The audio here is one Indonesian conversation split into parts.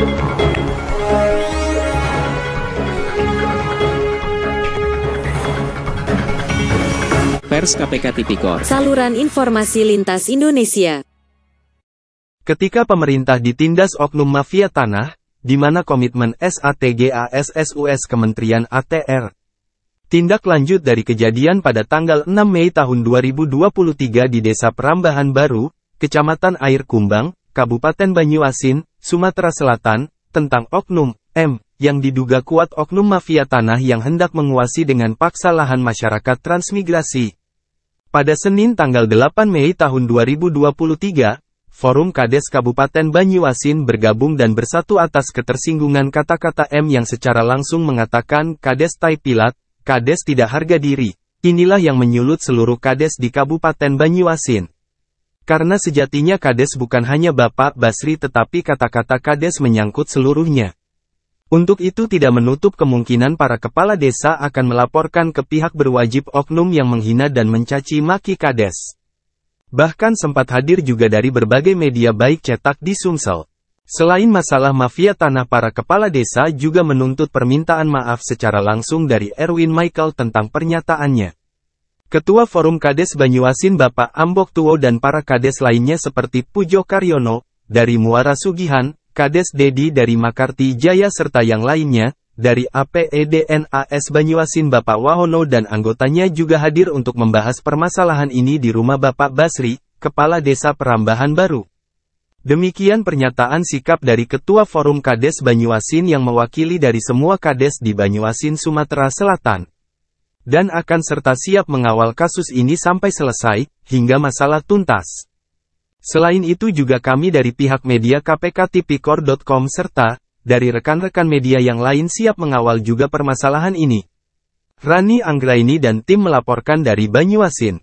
Pers KPK Tipikor. Saluran informasi lintas Indonesia. Ketika pemerintah ditindas oknum mafia tanah, di mana komitmen SATGASSUS Kementerian ATR. Tindak lanjut dari kejadian pada tanggal 6 Mei tahun 2023 di Desa Perambahan Baru, Kecamatan Air Kumbang, Kabupaten Banyuasin, Sumatera Selatan, tentang oknum M, yang diduga kuat oknum mafia tanah yang hendak menguasai dengan paksa lahan masyarakat transmigrasi. Pada Senin tanggal 8 Mei tahun 2023, Forum Kades Kabupaten Banyuasin bergabung dan bersatu atas ketersinggungan kata-kata M yang secara langsung mengatakan Kades tai pilat, Kades tidak harga diri. Inilah yang menyulut seluruh Kades di Kabupaten Banyuasin. Karena sejatinya Kades bukan hanya Bapak Basri tetapi kata-kata Kades menyangkut seluruhnya. Untuk itu tidak menutup kemungkinan para kepala desa akan melaporkan ke pihak berwajib oknum yang menghina dan mencaci maki Kades. Bahkan sempat hadir juga dari berbagai media baik cetak di Sumsel. Selain masalah mafia tanah, para kepala desa juga menuntut permintaan maaf secara langsung dari Erwin Michael tentang pernyataannya. Ketua Forum Kades Banyuasin Bapak Ambok Tuo dan para Kades lainnya seperti Pujo Karyono, dari Muara Sugihan, Kades Dedi dari Makarti Jaya serta yang lainnya, dari APEDNAS Banyuasin Bapak Wahono dan anggotanya juga hadir untuk membahas permasalahan ini di rumah Bapak Basri, Kepala Desa Perambahan Baru. Demikian pernyataan sikap dari Ketua Forum Kades Banyuasin yang mewakili dari semua Kades di Banyuasin Sumatera Selatan. Dan akan serta siap mengawal kasus ini sampai selesai, hingga masalah tuntas. Selain itu juga kami dari pihak media kpktipikor.com serta dari rekan-rekan media yang lain siap mengawal juga permasalahan ini. Rani Anggraini dan tim melaporkan dari Banyuasin.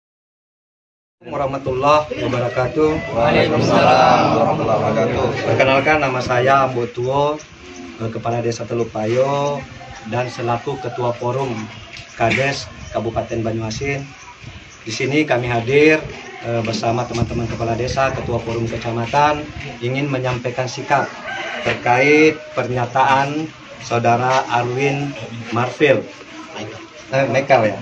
Warahmatullahi wabarakatuh. Waalaikumsalam warahmatullahi wabarakatuh. Perkenalkan, nama saya Ambok Tuo, Kepala Desa Teluk Payo dan selaku Ketua Forum Kades Kabupaten Banyuasin. Di sini kami hadir bersama teman-teman kepala desa, ketua forum kecamatan, ingin menyampaikan sikap terkait pernyataan saudara Arwin Marfil, Michael ya,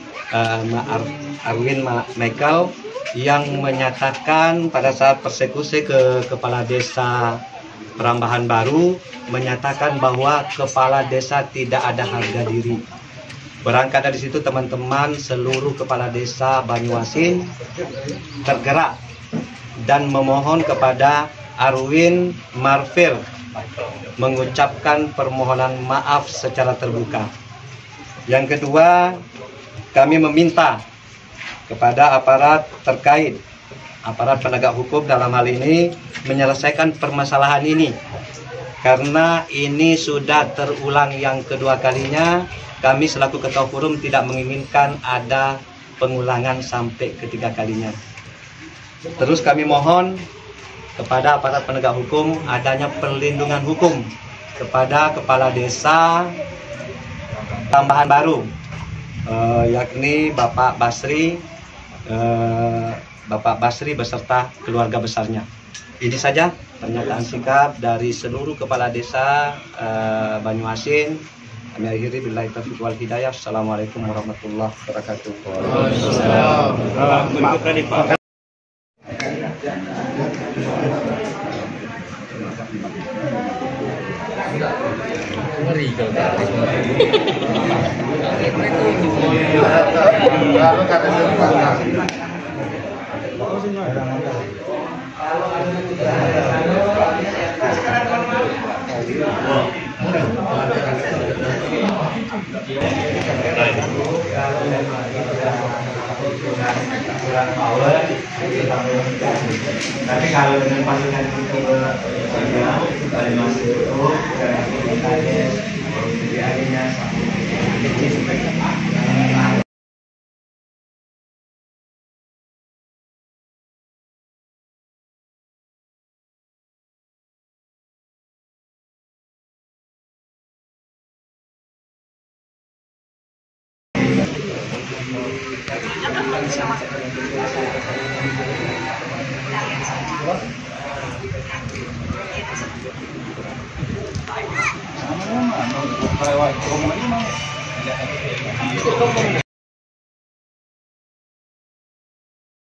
Arwin Michael yang menyatakan pada saat persekusi ke kepala desa Perambahan Baru, menyatakan bahwa kepala desa tidak ada harga diri. Berangkat dari situ teman-teman seluruh kepala desa Banyuasin tergerak dan memohon kepada Arwin Marfil mengucapkan permohonan maaf secara terbuka. Yang kedua, kami meminta kepada aparat terkait, aparat penegak hukum dalam hal ini, menyelesaikan permasalahan ini. Karena ini sudah terulang yang kedua kalinya, kami selaku ketua forum tidak menginginkan ada pengulangan sampai ketiga kalinya. Terus kami mohon kepada aparat penegak hukum adanya perlindungan hukum kepada kepala desa Perambahan Baru, yakni Bapak Basri beserta keluarga besarnya. Ini saja pernyataan sikap dari seluruh kepala desa Banyuasin. Kami akhiri billahi taufiq wal hidayah. Assalamualaikum warahmatullahi wabarakatuh. Waalaikumsalam. Tapi kalau dengan pasukan itu dari masuk itu dari akhirnya karyawan